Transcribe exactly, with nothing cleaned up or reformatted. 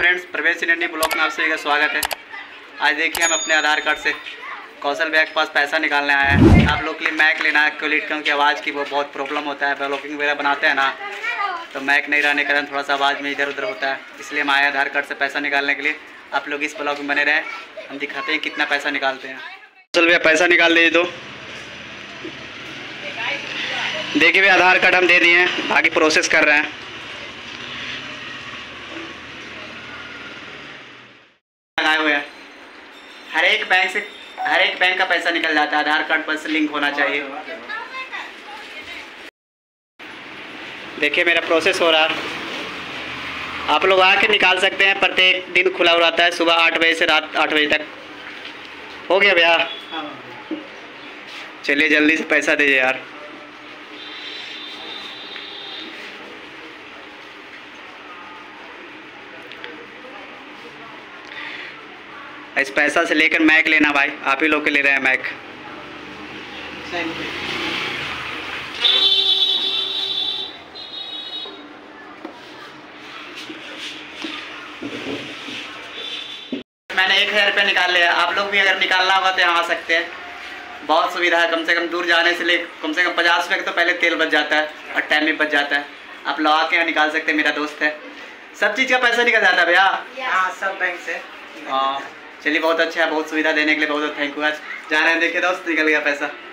Friends, प्रवेश Indian blog में आप सभी का स्वागत है। आज देखिए हम अपने आधार कार्ड से कौशल भैया के पास पैसा निकालने आए हैं। आप लोग के लिए मैक लेना है क्योंकि क्योंकि आवाज़ की वो बहुत प्रॉब्लम होता है। ब्लॉगिंग वगैरह बनाते हैं ना, तो मैक नहीं रहने के कारण थोड़ा सा आवाज़ में इधर उधर होता है, इसलिए हम आए आधार कार्ड से पैसा निकालने के लिए। आप लोग इस ब्लॉग में बने रहें, हम दिखाते हैं कितना पैसा निकालते हैं। कौशल भैया पैसा निकाल दीजिए। तो देखिए भैया, आधार कार्ड हम दे दिए हैं, बाकी प्रोसेस कर रहे हैं। लगाए हुए हैं, हर एक बैंक से हर एक बैंक का पैसा निकल जाता है। आधार कार्ड पर से लिंक होना चाहिए। देखिए मेरा प्रोसेस हो रहा है, आप लोग आके निकाल सकते हैं। प्रत्येक दिन खुला हुआ रहता है, सुबह आठ बजे से रात आठ बजे तक। हो गया भैया? चलिए जल्दी से पैसा दीजिए यार। इस पैसा से लेकर मैक लेना भाई, आप ही लोग के ले रहे हैं मैक। मैंने एक हज़ार रुपये निकाल लिया। आप लोग भी अगर निकालना होगा तो यहाँ आ सकते हैं। बहुत सुविधा है, कम से कम दूर जाने से ले कम से कम पचास रुपये का तो पहले तेल बच जाता है और टाइम भी बच जाता है। आप लोग आके यहाँ निकाल सकते हैं, मेरा दोस्त है। सब चीज़ का पैसा निकल जाता है भैया। हाँ, सब बैंक से। हाँ चलिए, बहुत अच्छा है, बहुत सुविधा देने के लिए बहुत बहुत थैंक यू। आज जा रहे हैं, देखिए दोस्त निकल गया पैसा।